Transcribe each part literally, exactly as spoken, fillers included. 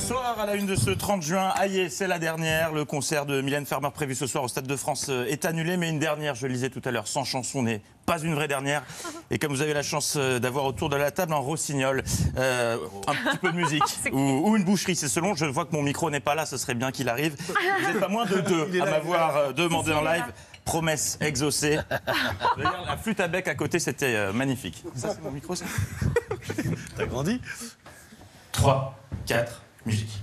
Bonsoir à la une de ce trente juin. Aïe, c'est la dernière. Le concert de Mylène Farmer prévu ce soir au Stade de France est annulé. Mais une dernière, je le disais tout à l'heure, sans chanson n'est pas une vraie dernière. Et comme vous avez la chance d'avoir autour de la table un rossignol, euh, un petit peu de musique ou, ou une boucherie, c'est selon. Je vois que mon micro n'est pas là, ce serait bien qu'il arrive. Vous n'êtes pas moins de deux à m'avoir demandé en live. Promesse exaucée. D'ailleurs, la flûte à bec à côté, c'était euh, magnifique. Ça, c'est mon micro, ça. T'as grandi. trois, quatre, musique.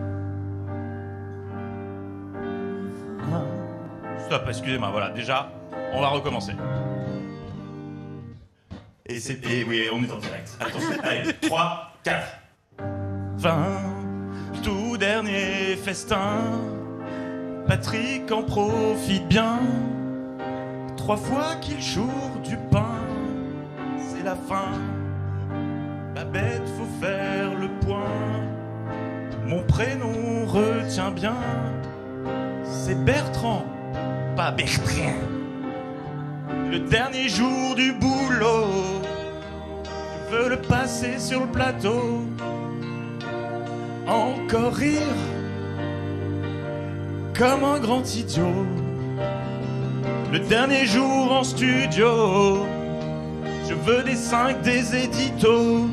Stop, excusez-moi, voilà, déjà, on va recommencer. Et c'est... Et oui, on est en direct. Attention, allez, trois, quatre. Fin, tout dernier festin, Patrick en profite bien. Trois fois qu'il choure du pain, c'est la fin. Babette, faut faire le point. Mon prénom retient bien. C'est Bertrand, pas Bertrand. Le dernier jour du boulot, je veux le passer sur le plateau. Encore rire comme un grand idiot. Le dernier jour en studio, je veux des cinq, des éditos.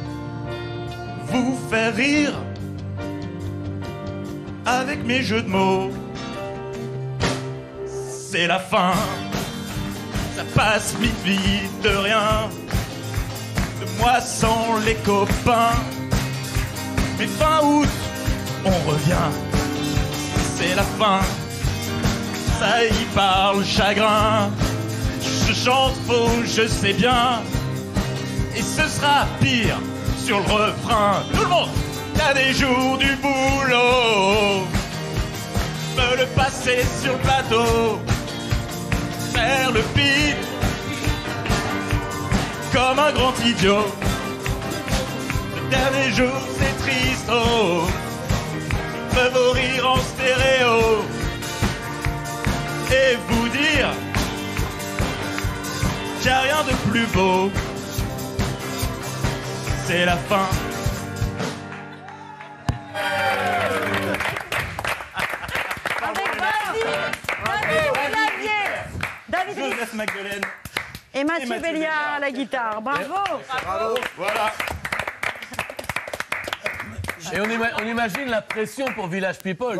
Vous faire rire avec mes jeux de mots. C'est la fin, ça passe vite vite de rien. De moi sans les copains. Mais fin août, on revient. C'est la fin, ça y parle chagrin. Je chante faux, je sais bien. Et ce sera pire sur le refrain. Tout le monde, t'as des jours du boulot. Veux le passer sur le plateau. Faire le pire comme un grand idiot. Le dernier jour c'est triste, oh. Je veux vos rires en stéréo. Et vous dire qu'il n'y a rien de plus beau. C'est la fin. Avec David, David David Joseph Magdelaine et Mathieu, et Mathieu Béliard Béliard à la guitare. Bravo. Bravo. Voilà. Et on, ima on imagine la pression pour Village People.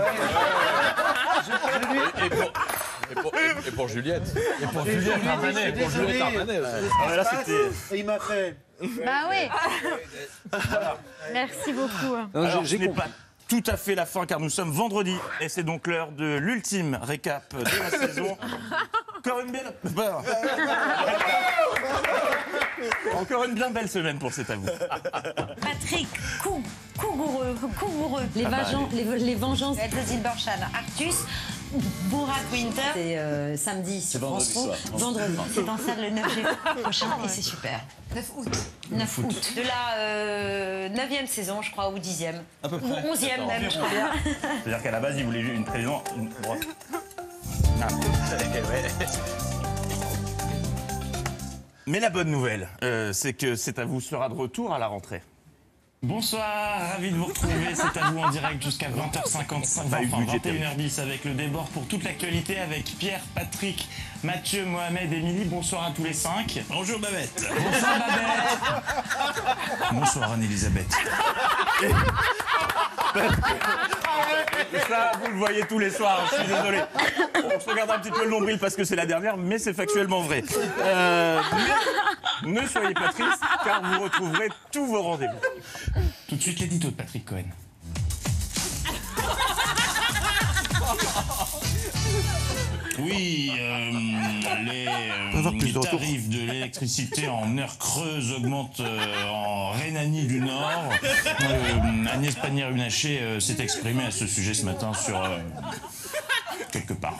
Et pour, et, pour, et pour Juliette. Et pour Juliette Armanet. Et pour Juliette Armanet aussi. Ah, là, c'était... Et il m'a fait. Bah oui. Merci beaucoup. Alors, ce n'est pas tout à fait la fin car nous sommes vendredi et c'est donc l'heure de l'ultime récap de la saison. Encore une belle... Encore une bien belle semaine pour cet avou. Patrick, Cou, Cougoureux, Cougoureux. Les, Ah bah, vengeances, les, les vengeances. Ed Zilberchan, Artus, Bourak Winter. C'est euh, samedi sur vendredi France soir. trois. Vendredi. C'est en salle le neuf juillet prochain et c'est super. neuf août. neuf août. De la euh, neuvième saison, je crois, ou dixième. À peu Ou près. onzième même, je crois bien. C'est-à-dire qu'à la base, il voulait une président... Une... Bon. Ah. Mais la bonne nouvelle, euh, c'est que C'est à vous sera de retour à la rentrée. Bonsoir, ravi de vous retrouver, c'est à vous en direct jusqu'à vingt heures cinquante-cinq, enfin vingt et une heures dix avec le débord pour toute l'actualité avec Pierre, Patrick, Mathieu, Mohamed, Émilie. Bonsoir à tous les cinq. Bonjour Babette. Bonsoir Babette. Bonsoir Anne-Elisabeth. Ça, vous le voyez tous les soirs, je suis désolé. On se regarde un petit peu le nombril parce que c'est la dernière, mais c'est factuellement vrai. Euh, mais ne soyez pas tristes, car vous retrouverez tous vos rendez-vous. Tout de suite l'édito de Patrick Cohen. Oui, euh, les, euh, les tarifs de l'électricité en heure creuse augmentent euh, en Rhénanie du Nord. Euh, Agnès Pannier-Runacher euh, s'est exprimée à ce sujet ce matin sur euh, quelque part.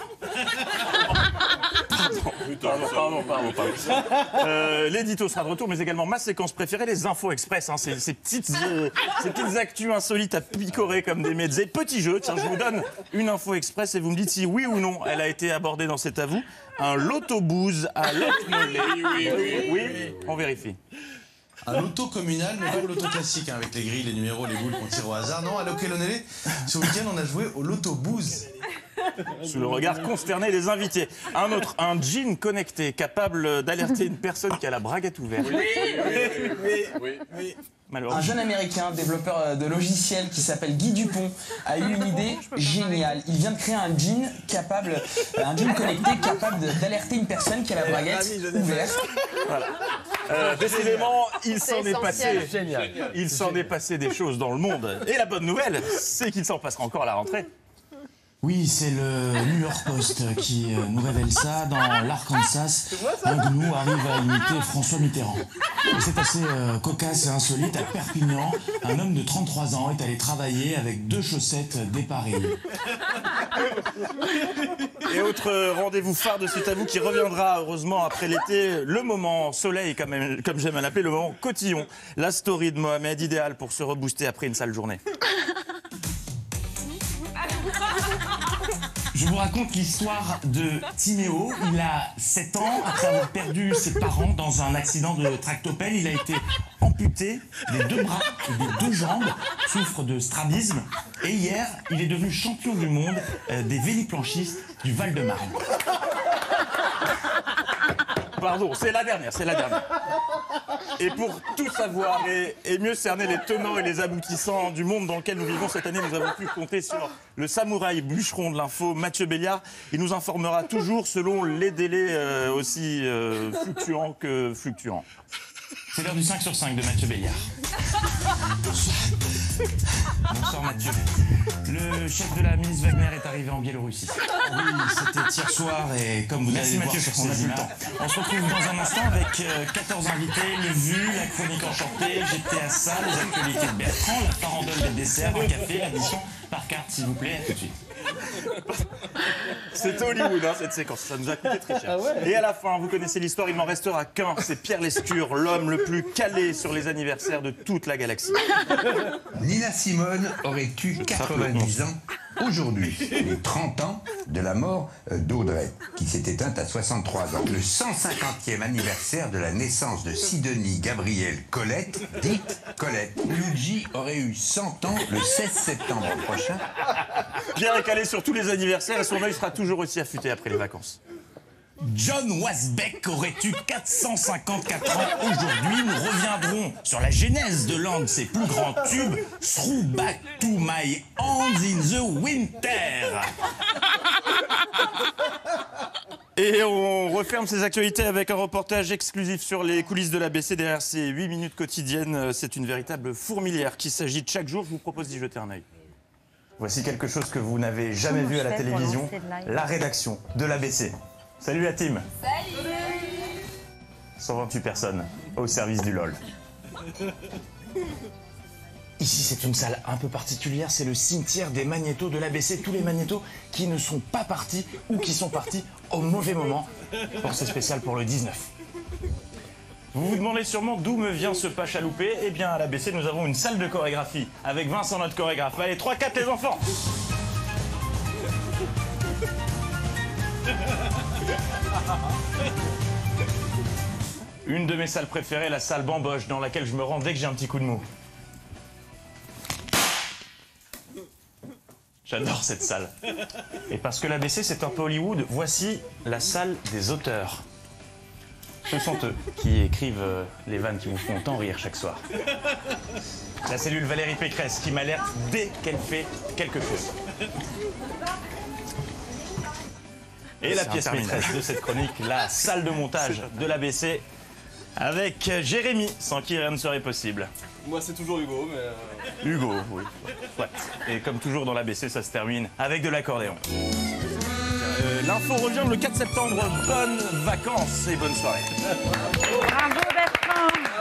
Pardon, pardon, pardon, pardon. Euh, L'édito sera de retour, mais également ma séquence préférée, les infos express. Hein, ces, ces, petites, euh, ces petites actus insolites à picorer comme des mezzés. Petit jeu, tiens, je vous donne une info express et vous me dites si oui ou non elle a été abordée dans cet avou. Un loto-booze à Locmelay. Oui, oui, oui, oui, on vérifie. Un loto communal, mais pas le loto classique, hein, avec les grilles, les numéros, les boules qu'on tire au hasard. Non, à l'Okelonele, ce week-end, on a joué au loto booze. Sous le regard consterné des invités. Un autre, un jean connecté, capable d'alerter une personne qui a la braguette ouverte. Oui, oui, oui, oui, oui. Malheureusement. Un jeune américain, développeur de logiciels qui s'appelle Guy Dupont, a eu une idée géniale. Il vient de créer un jean capable, un jean connecté capable de- d'alerter une personne qui a la braguette ouverte. Voilà. Euh, décidément, il s'en est essentiel. passé. Génial. Il s'en est passé des choses dans le monde. Et la bonne nouvelle, c'est qu'il s'en passera encore à la rentrée. Oui, c'est le New York Post qui euh, nous révèle ça. Dans l'Arkansas, un gnou arrive à imiter François Mitterrand. Et c'est assez euh, cocasse et insolite. À Perpignan, un homme de trente-trois ans est allé travailler avec deux chaussettes dépareillées. Et autre rendez-vous phare de C'est à vous qui reviendra heureusement après l'été, le moment soleil, comme, même- comme j'aime à l'appeler, le moment cotillon. La story de Mohamed, idéal pour se rebooster après une sale journée. Je vous raconte l'histoire de Timéo. Il a sept ans. Après avoir perdu ses parents dans un accident de tractopelle, il a été amputé des deux bras et des deux jambes, souffre de strabisme. Et hier, il est devenu champion du monde euh, des véliplanchistes du Val-de-Marne. Pardon, c'est la dernière, c'est la dernière. Et pour tout savoir et, et mieux cerner les tenants et les aboutissants du monde dans lequel nous vivons cette année, nous avons pu compter sur le samouraï bûcheron de l'info, Mathieu Béliard. Il nous informera toujours selon les délais euh, aussi euh, fluctuants que fluctuants. C'est l'heure du cinq sur cinq de Mathieu Béliard. Bonsoir Mathieu. Le chef de la milice Wagner est arrivé en Biélorussie. Oui, c'était hier soir et comme vous Merci allez voir Mathieu, sur on a ces plus le images, temps. on se retrouve dans un instant avec euh, quatorze invités, le vu, la chronique enchantée, G T A ça, les actualités de Bertrand, la farandole des desserts, un café, l'addition par carte s'il vous plaît, à tout de suite. C'est Hollywood, hein, cette séquence. Ça nous a coûté très cher. Et à la fin, vous connaissez l'histoire, il n'en restera qu'un. C'est Pierre Lescure, l'homme le plus calé sur les anniversaires de toute la galaxie. Nina Simone aurait eu quatre-vingt-dix ans aujourd'hui, les trente ans de la mort d'Audrey, qui s'est éteinte à soixante-trois ans. Le cent cinquantième anniversaire de la naissance de Sidonie Gabrielle Colette, dite Colette. Luigi aurait eu cent ans le seize septembre prochain. Pierre est calé sur tous les anniversaires et son œil sera toujours aussi affûté après les vacances. John Wasbeck aurait eu quatre cent cinquante-quatre ans aujourd'hui. Nous reviendrons sur la genèse de l'un de ses plus grands tubes, Through Back to My Hands in the Winter. Et on referme ces actualités avec un reportage exclusif sur les coulisses de l'A B C. Derrière ces huit minutes quotidiennes, c'est une véritable fourmilière qui s'agite chaque jour. Je vous propose d'y jeter un œil. Voici quelque chose que vous n'avez jamais Comment vu à la je fais pour télévision, lancer le live ? la rédaction de l'A B C. Salut la team. Salut. cent vingt-huit personnes au service du LOL. Ici, c'est une salle un peu particulière, c'est le cimetière des magnétos de l'A B C. Tous les magnétos qui ne sont pas partis ou qui sont partis au mauvais moment. Pour ce spécial pour le dix-neuf. Vous vous demandez sûrement d'où me vient ce pas chaloupé. Eh bien, à l'A B C, nous avons une salle de chorégraphie avec Vincent, notre chorégraphe. Allez, trois quatre les enfants. Une de mes salles préférées, la salle Bamboche, dans laquelle je me rends dès que j'ai un petit coup de mou. J'adore cette salle. Et parce que l'A B C, c'est un peu Hollywood, voici la salle des auteurs. Ce sont eux qui écrivent euh, les vannes qui vous font tant rire chaque soir. La cellule Valérie Pécresse qui m'alerte dès qu'elle fait quelque chose. Et la pièce maîtresse de cette chronique, la salle de montage de l'A B C, avec Jérémy, sans qui rien ne serait possible. Moi, c'est toujours Hugo, mais. euh, Hugo, oui. Ouais. Et comme toujours dans l'A B C, ça se termine avec de l'accordéon. Euh, L'info revient le quatre septembre. Bonnes vacances et bonne soirée. Bravo Bertrand.